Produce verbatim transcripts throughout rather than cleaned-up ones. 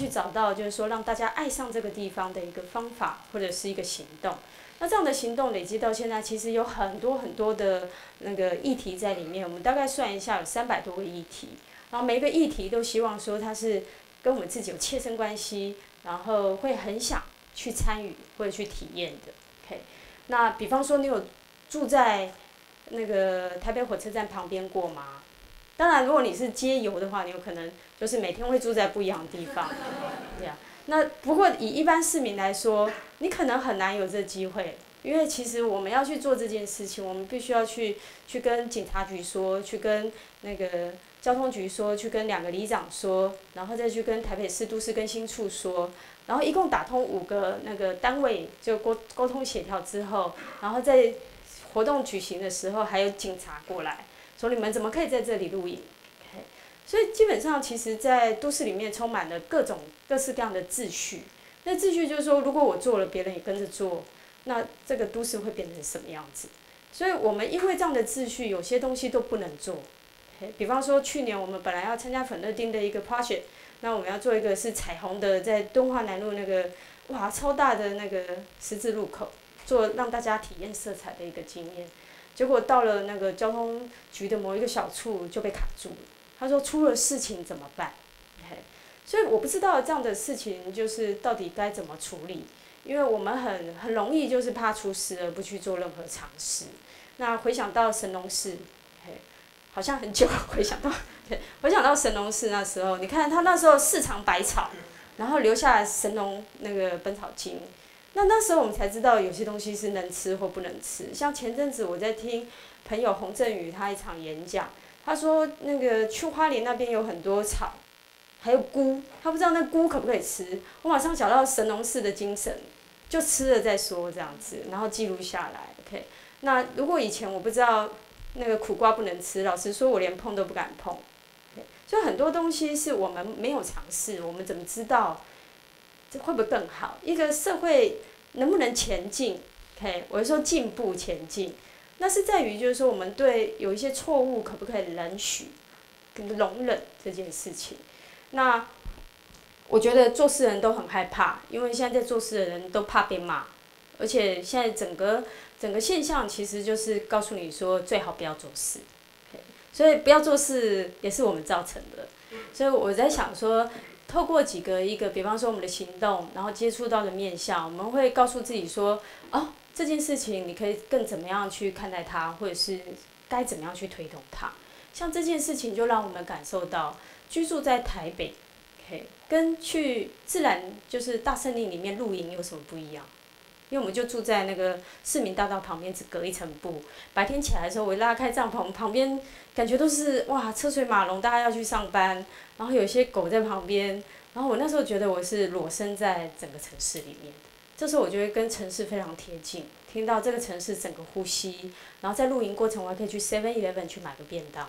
去找到就是说让大家爱上这个地方的一个方法或者是一个行动。那这样的行动累积到现在，其实有很多很多的那个议题在里面。我们大概算一下，有三百多个议题，然后每一个议题都希望说它是跟我们自己有切身关系，然后会很想去参与或者去体验的。OK， 那比方说你有住在那个台北火车站旁边过吗？当然，如果你是街游的话，你有可能就是每天会住在不一样的地方，对啊。那不过以一般市民来说，你可能很难有这机会，因为其实我们要去做这件事情，我们必须要去去跟警察局说，去跟那个交通局说，去跟两个里长说，然后再去跟台北市都市更新处说，然后一共打通五个那个单位，就沟沟通协调之后，然后在活动举行的时候还有警察过来，说你们怎么可以在这里露营？所以基本上，其实，在都市里面充满了各种各式各样的秩序。那秩序就是说，如果我做了，别人也跟着做，那这个都市会变成什么样子？所以我们因为这样的秩序，有些东西都不能做。比方说，去年我们本来要参加粉乐町的一个 project， 那我们要做一个是彩虹的，在敦化南路那个哇超大的那个十字路口，做让大家体验色彩的一个经验。结果到了那个交通局的某一个小处就被卡住了。他说出了事情怎么办？所以我不知道这样的事情就是到底该怎么处理，因为我们很很容易就是怕出事而不去做任何尝试。那回想到神农氏，好像很久回想到，对，回想到神农氏那时候，你看他那时候四尝百草，然后留下神农那个本草经。那那时候我们才知道有些东西是能吃或不能吃。像前阵子我在听朋友洪振宇他一场演讲。他说：“那个去花莲那边有很多草，还有菇，他不知道那菇可不可以吃。我马上想到神农氏的精神，就吃了再说这样子，然后记录下来。OK， 那如果以前我不知道那个苦瓜不能吃，老实说，我连碰都不敢碰。所以很多东西是我们没有尝试，我们怎么知道这会不会更好？一个社会能不能前进 ？OK， 我是说进步前进。”那是在于，就是说，我们对有一些错误可不可以容许、容忍这件事情。那我觉得做事人都很害怕，因为现在在做事的人都怕被骂，而且现在整个整个现象其实就是告诉你说，最好不要做事。所以不要做事也是我们造成的。所以我在想说，透过几个一个，比方说我们的行动，然后接触到的面向，我们会告诉自己说，哦。这件事情，你可以更怎么样去看待它，或者是该怎么样去推动它？像这件事情，就让我们感受到居住在台北 ，OK， 跟去自然就是大森林里面露营有什么不一样？因为我们就住在那个市民大道旁边，只隔一层布。白天起来的时候，我一拉开帐篷，旁边感觉都是哇车水马龙，大家要去上班，然后有些狗在旁边，然后我那时候觉得我是裸身在整个城市里面。这时候我觉得跟城市非常贴近，听到这个城市整个呼吸，然后在露营过程我还可以去 seven eleven 去买个便当，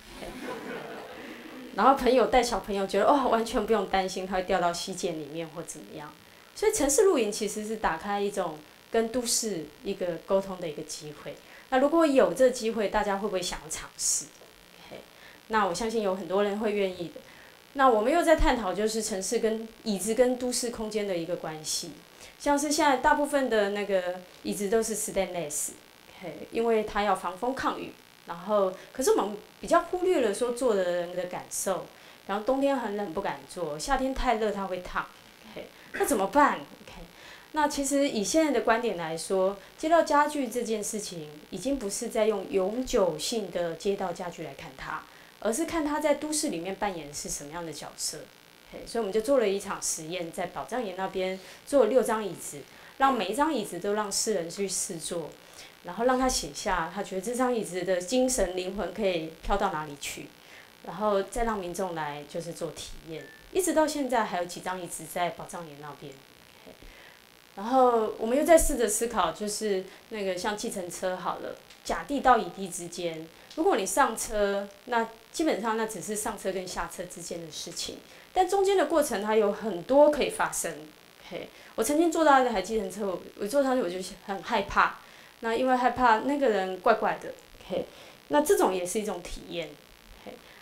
然后朋友带小朋友觉得哦完全不用担心他会掉到溪涧里面或怎么样，所以城市露营其实是打开一种跟都市一个沟通的一个机会。那如果有这个机会，大家会不会想要尝试？那我相信有很多人会愿意的。那我们又在探讨就是城市跟椅子跟都市空间的一个关系。像是现在大部分的那个椅子都是 stainless， 因为它要防风抗雨。然后，可是我们比较忽略了说坐的人的感受。然后冬天很冷不敢坐，夏天太热它会烫。那怎么办？那其实以现在的观点来说，街道家具这件事情已经不是在用永久性的街道家具来看它，而是看它在都市里面扮演的是什么样的角色。所以我们就做了一场实验，在宝藏岩那边做了六张椅子，让每一张椅子都让世人去试坐，然后让他写下他觉得这张椅子的精神灵魂可以飘到哪里去，然后再让民众来就是做体验。一直到现在还有几张椅子在宝藏岩那边。然后我们又在试着思考，就是那个像计程车好了，甲地到乙地之间，如果你上车，那基本上那只是上车跟下车之间的事情。但中间的过程它有很多可以发生，嘿，我曾经坐到一台计程车，我我坐上去我就很害怕，那因为害怕那个人怪怪的，嘿，那这种也是一种体验，嘿，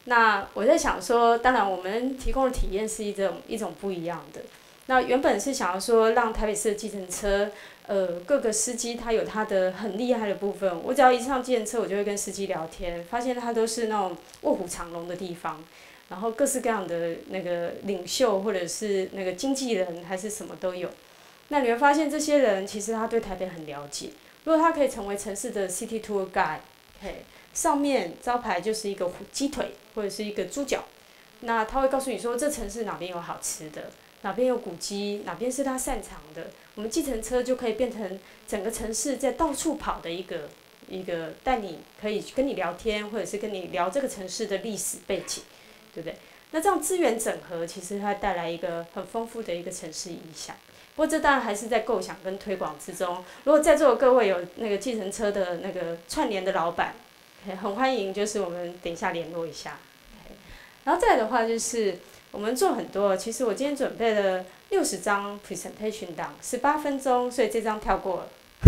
那我在想说，当然我们提供的体验是一种一种不一样的。那原本是想要说让台北市的计程车，呃，各个司机他有他的很厉害的部分。我只要一上计程车，我就会跟司机聊天，发现他都是那种卧虎藏龙的地方，然后各式各样的那个领袖或者是那个经纪人还是什么都有。那你会发现这些人其实他对台北很了解。如果他可以成为城市的 City Tour Guide， 嘿，上面招牌就是一个鸡腿或者是一个猪脚，那他会告诉你说这城市哪边有好吃的，哪边有古迹，哪边是他擅长的。我们计程车就可以变成整个城市在到处跑的一个一个带你可以跟你聊天，或者是跟你聊这个城市的历史背景，对不对？那这样资源整合，其实它带来一个很丰富的一个城市影响。不过这当然还是在构想跟推广之中。如果在座的各位有那个计程车的那个串联的老板，很欢迎，就是我们等一下联络一下。然后再来的话就是，我们做很多，其实我今天准备了六十张 presentation 档，十八分钟，所以这张跳过了。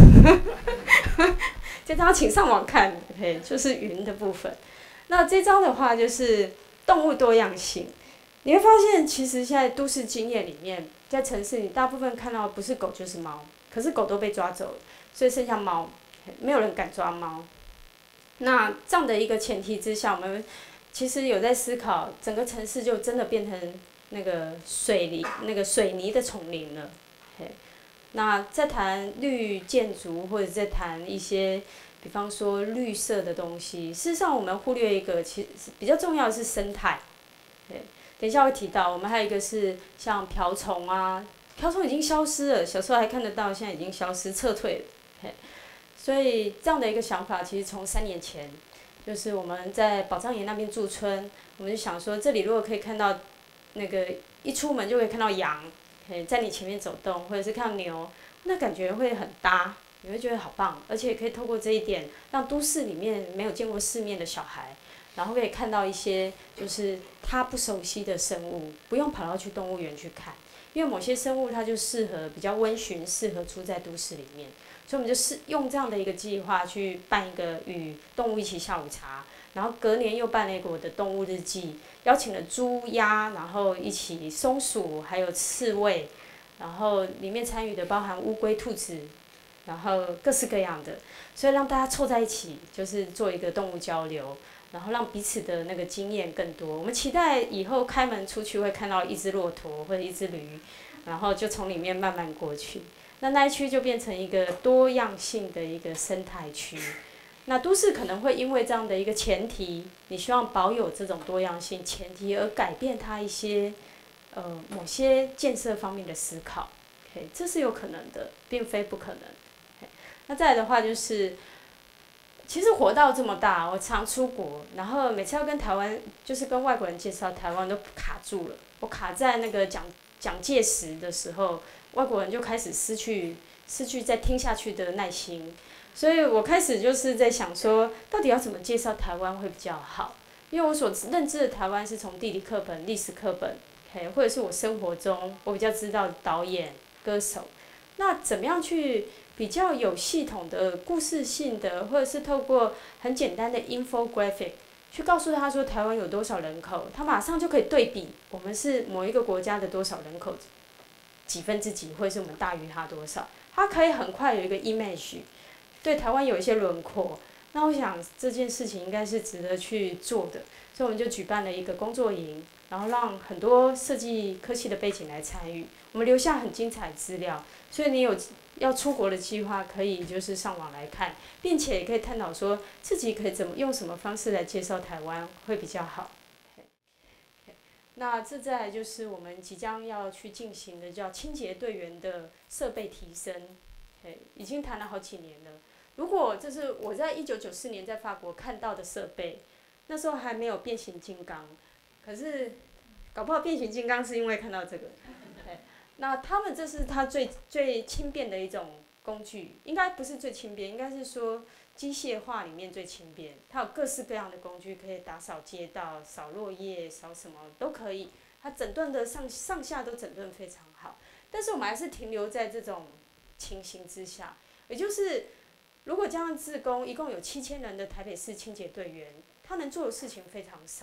这张请上网看，对，就是云的部分。那这张的话就是动物多样性。你会发现，其实现在都市经验里面，在城市里大部分看到不是狗就是猫，可是狗都被抓走了，所以剩下猫，没有人敢抓猫。那这样的一个前提之下，我们其实有在思考，整个城市就真的变成那个水泥、那个水泥的丛林了。那在谈绿建筑，或者在谈一些，比方说绿色的东西，事实上我们忽略一个，其实比较重要的是生态。对，等一下会提到，我们还有一个是像瓢虫啊，瓢虫已经消失了，小时候还看得到，现在已经消失撤退了。嘿，所以这样的一个想法，其实从三年前，就是我们在宝藏岩那边驻村，我们就想说，这里如果可以看到，那个一出门就可以看到羊，在你前面走动，或者是看到牛，那感觉会很搭，你会觉得好棒，而且可以透过这一点，让都市里面没有见过世面的小孩。然后可以看到一些就是他不熟悉的生物，不用跑到去动物园去看，因为某些生物它就适合比较温驯，适合住在都市里面，所以我们就是用这样的一个计划去办一个与动物一起下午茶，然后隔年又办了一个我的动物日记，邀请了猪、鸭，然后一起松鼠，还有刺猬，然后里面参与的包含乌龟、兔子，然后各式各样的，所以让大家凑在一起，就是做一个动物交流。然后让彼此的那个经验更多。我们期待以后开门出去会看到一只骆驼或者一只驴，然后就从里面慢慢过去。那那一区就变成一个多样性的一个生态区。那都市可能会因为这样的一个前提，你希望保有这种多样性前提，而改变它一些呃某些建设方面的思考。OK， 这是有可能的，并非不可能。Okay， 那再来的话就是。其实活到这么大，我常出国，然后每次要跟台湾，就是跟外国人介绍台湾都卡住了。我卡在那个蒋蒋介石的时候，外国人就开始失去失去再听下去的耐心，所以我开始就是在想说，到底要怎么介绍台湾会比较好？因为我所认知的台湾是从地理课本、历史课本，嘿，或者是我生活中我比较知道的导演、歌手，那怎么样去？比较有系统的故事性的，或者是透过很简单的 infographic 去告诉他说台湾有多少人口，他马上就可以对比我们是某一个国家的多少人口，几分之几，或者是我们大于他多少，他可以很快有一个 image， 对台湾有一些轮廓。那我想这件事情应该是值得去做的，所以我们就举办了一个工作营，然后让很多设计科系的背景来参与，我们留下很精彩资料，所以你有。要出国的计划可以就是上网来看，并且也可以探讨说自己可以怎么用什么方式来介绍台湾会比较好。那这再来就是我们即将要去进行的叫清洁队员的设备提升，已经谈了好几年了。如果这是我在一九九四年在法国看到的设备，那时候还没有变形金刚，可是搞不好变形金刚是因为看到这个。那他们这是它最最轻便的一种工具，应该不是最轻便，应该是说机械化里面最轻便。它有各式各样的工具，可以打扫街道、扫落叶、扫什么都可以。它整顿的上上下都整顿非常好。但是我们还是停留在这种情形之下，也就是如果加上志工，一共有七千人的台北市清洁队员，他能做的事情非常少。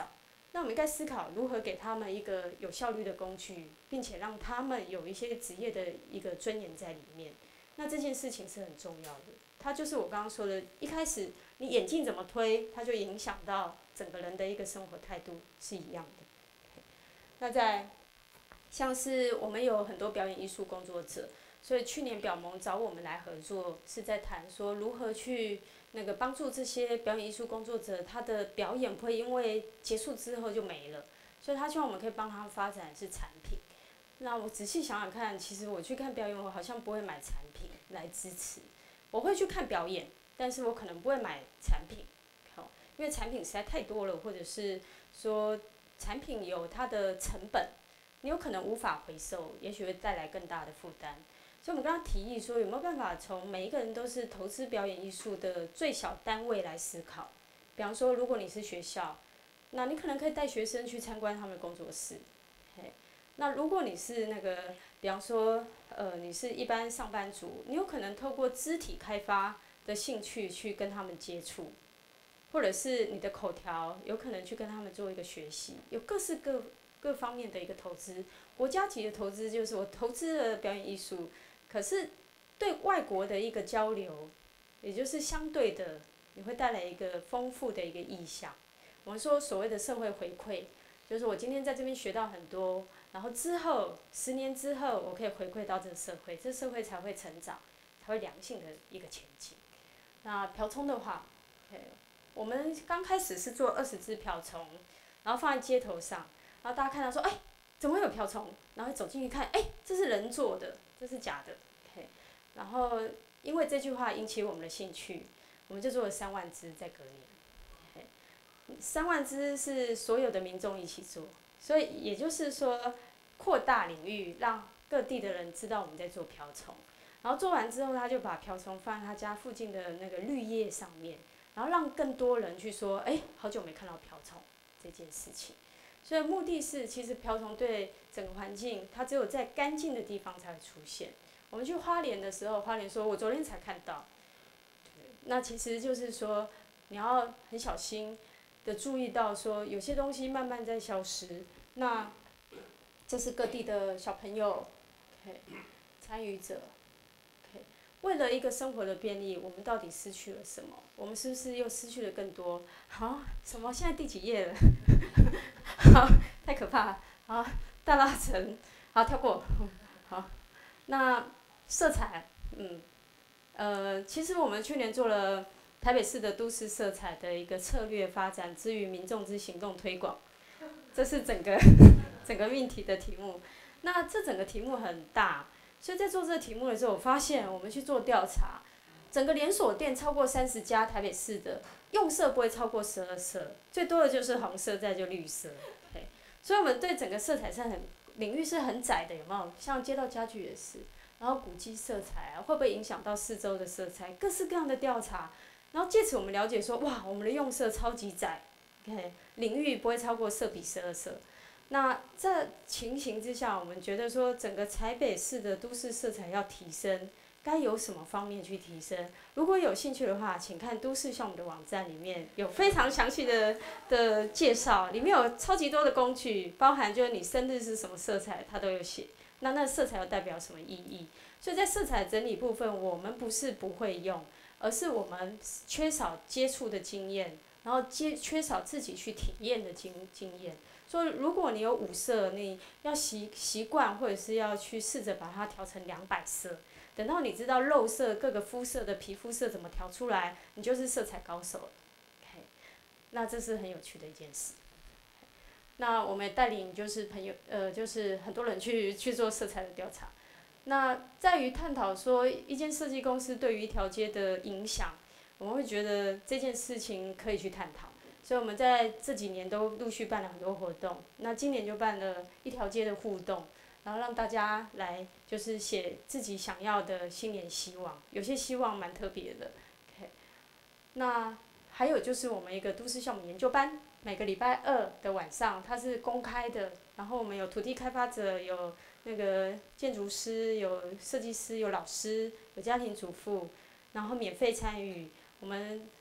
那我们应该思考如何给他们一个有效率的工具，并且让他们有一些职业的一个尊严在里面。那这件事情是很重要的，它就是我刚刚说的，一开始你眼镜怎么推，它就影响到整个人的一个生活态度是一样的。那在像是我们有很多表演艺术工作者，所以去年表盟找我们来合作，是在谈说如何去那个帮助这些表演艺术工作者，他的表演不会因为结束之后就没了，所以他希望我们可以帮他发展是产品。那我仔细想想看，其实我去看表演，我好像不会买产品来支持，我会去看表演，但是我可能不会买产品，好，因为产品实在太多了，或者是说产品有它的成本，你有可能无法回收，也许会带来更大的负担。所以我们刚刚提议说，有没有办法从每一个人都是投资表演艺术的最小单位来思考？比方说，如果你是学校，那你可能可以带学生去参观他们的工作室。嘿，那如果你是那个，比方说，呃，你是一般上班族，你有可能透过肢体开发的兴趣去跟他们接触，或者是你的口条，有可能去跟他们做一个学习，有各式各各方面的一个投资。国家级的投资就是我投资了表演艺术。可是，对外国的一个交流，也就是相对的，你会带来一个丰富的一个意象。我们说所谓的社会回馈，就是我今天在这边学到很多，然后之后十年之后，我可以回馈到这个社会，这社会才会成长，才会良性的一个前进。那瓢虫的话，我们刚开始是做二十只瓢虫，然后放在街头上，然后大家看到说，哎，怎么会有瓢虫？然后走进去看，哎，这是人做的。这是假的，嘿，然后因为这句话引起我们的兴趣，我们就做了三万只在隔年，嘿，三万只是所有的民众一起做，所以也就是说扩大领域，让各地的人知道我们在做瓢虫，然后做完之后，他就把瓢虫放在他家附近的那个绿叶上面，然后让更多人去说，哎，好久没看到瓢虫这件事情。所以目的是，其实瓢虫对整个环境，它只有在干净的地方才会出现。我们去花莲的时候，花莲说我昨天才看到，那其实就是说，你要很小心的注意到说，有些东西慢慢在消失。那这是各地的小朋友，参与者，为了一个生活的便利，我们到底失去了什么？我们是不是又失去了更多？好，什么？现在第几页了？好，太可怕了。好，大拉城，好跳过。好，那色彩，嗯，呃，其实我们去年做了台北市的都市色彩的一个策略发展之于民众之行动推广，这是整个整个命题的题目。那这整个题目很大。所以在做这个题目的时候，我发现我们去做调查，整个连锁店超过三十家，台北市的用色不会超过十二色，最多的就是红色，再就绿色。Okay. 所以我们对整个色彩是很领域是很窄的，有没有？像街道家具也是，然后古迹色彩啊，会不会影响到四周的色彩？各式各样的调查，然后借此我们了解说，哇，我们的用色超级窄 ，OK， 领域不会超过色比十二色。那这情形之下，我们觉得说整个台北市的都市色彩要提升，该有什么方面去提升？如果有兴趣的话，请看都市项目的网站里面有非常详细的的介绍，里面有超级多的工具，包含就是你生日是什么色彩，它都有写。那那色彩又代表什么意义？所以在色彩整理部分，我们不是不会用，而是我们缺少接触的经验，然后接缺少自己去体验的经经验。说如果你有五色，你要习习惯，或者是要去试着把它调成两百色。等到你知道肉色各个肤色的皮肤色怎么调出来，你就是色彩高手了。Okay. 那这是很有趣的一件事。那我们也带领就是朋友，呃，就是很多人去去做色彩的调查。那在于探讨说一间设计公司对于一条街的影响，我们会觉得这件事情可以去探讨。所以我们在这几年都陆续办了很多活动，那今年就办了一条街的互动，然后让大家来就是写自己想要的新年希望，有些希望蛮特别的。Okay. 那还有就是我们一个都市项目研究班，每个礼拜二的晚上它是公开的，然后我们有土地开发者，有那个建筑师，有设计师，有老师，有家庭主妇，然后免费参与我们。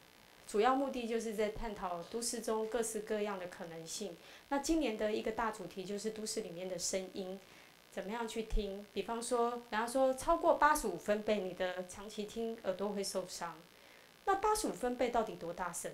主要目的就是在探讨都市中各式各样的可能性。那今年的一个大主题就是都市里面的声音，怎么样去听？比方说，人家说超过八十五分贝，你的长期听耳朵会受伤。那八十五分贝到底多大声？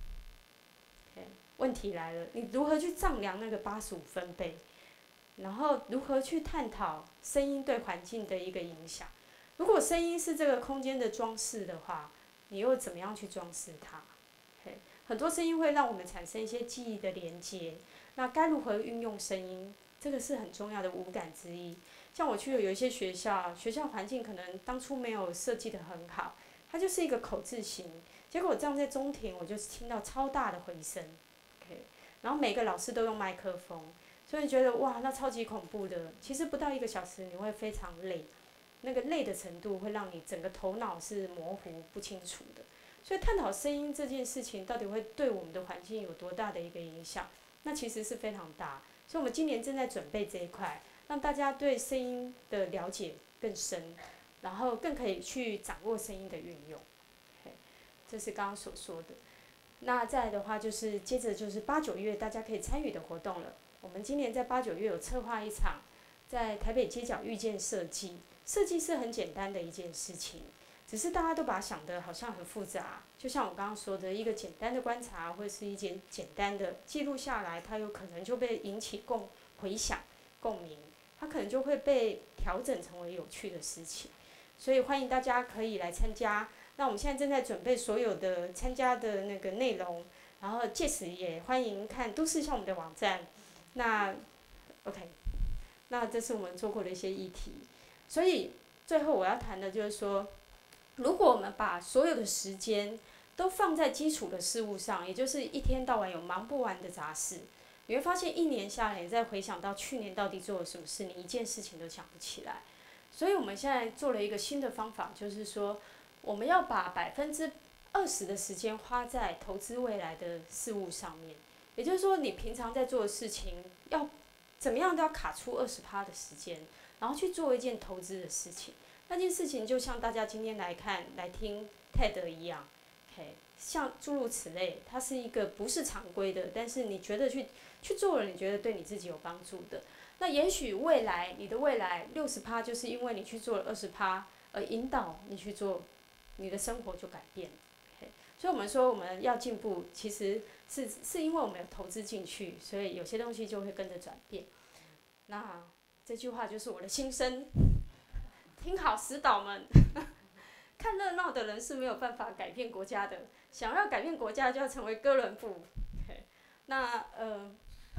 Okay, 问题来了，你如何去丈量那个八十五分贝？然后如何去探讨声音对环境的一个影响？如果声音是这个空间的装饰的话，你又怎么样去装饰它？ Okay, 很多声音会让我们产生一些记忆的连接，那该如何运用声音？这个是很重要的五感之一。像我去的有一些学校，学校环境可能当初没有设计得很好，它就是一个口字形。结果我这样在中庭，我就听到超大的回声 ，OK， 然后每个老师都用麦克风，所以觉得哇，那超级恐怖的。其实不到一个小时，你会非常累，那个累的程度会让你整个头脑是模糊不清楚的。所以探讨声音这件事情到底会对我们的环境有多大的一个影响，那其实是非常大。所以我们今年正在准备这一块，让大家对声音的了解更深，然后更可以去掌握声音的运用。这是刚刚所说的。那再来的话，就是接着就是八九月大家可以参与的活动了。我们今年在八九月有策划一场，在台北街角遇见设计。设计是很简单的一件事情，只是大家都把它想得好像很复杂。就像我刚刚说的，一个简单的观察，或是一件简单的记录下来，它有可能就被引起共回响、共鸣，它可能就会被调整成为有趣的事情。所以欢迎大家可以来参加。那我们现在正在准备所有的参加的那个内容，然后届时也欢迎看都市项目的网站。那 OK， 那这是我们做过的一些议题。所以最后我要谈的就是说，如果我们把所有的时间都放在基础的事物上，也就是一天到晚有忙不完的杂事，你会发现一年下来，你再回想到去年到底做了什么事，你一件事情都想不起来。所以我们现在做了一个新的方法，就是说，我们要把百分之二十的时间花在投资未来的事物上面。也就是说，你平常在做的事情，要怎么样都要卡出二十趴的时间，然后去做一件投资的事情。那件事情就像大家今天来看、来听 TED 一样 ，OK， 像诸如此类，它是一个不是常规的，但是你觉得去去做了，你觉得对你自己有帮助的。那也许未来你的未来六十趴，就是因为你去做了二十趴，而引导你去做，你的生活就改变了。Okay? 所以我们说我们要进步，其实是是因为我们有投资进去，所以有些东西就会跟着转变。那这句话就是我的心声，听好死党们，看热闹的人是没有办法改变国家的，想要改变国家就要成为哥伦布。Okay? 那呃。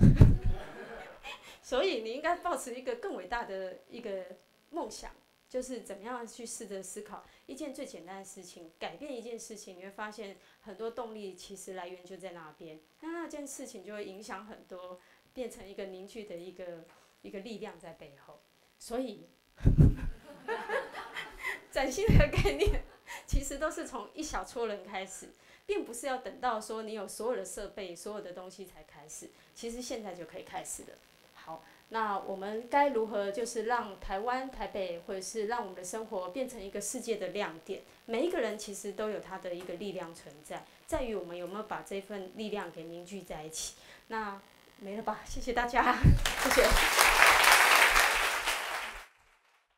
所以你应该抱持一个更伟大的一个梦想，就是怎么样去试着思考一件最简单的事情，改变一件事情，你会发现很多动力其实来源就在那边，那那件事情就会影响很多，变成一个凝聚的一个一个力量在背后。所以，崭新的概念其实都是从一小撮人开始，并不是要等到说你有所有的设备、所有的东西才开始，其实现在就可以开始了。好，那我们该如何就是让台湾、台北，或者是让我们的生活变成一个世界的亮点？每一个人其实都有他的一个力量存在，在于我们有没有把这份力量给凝聚在一起。那没了吧？谢谢大家，谢谢。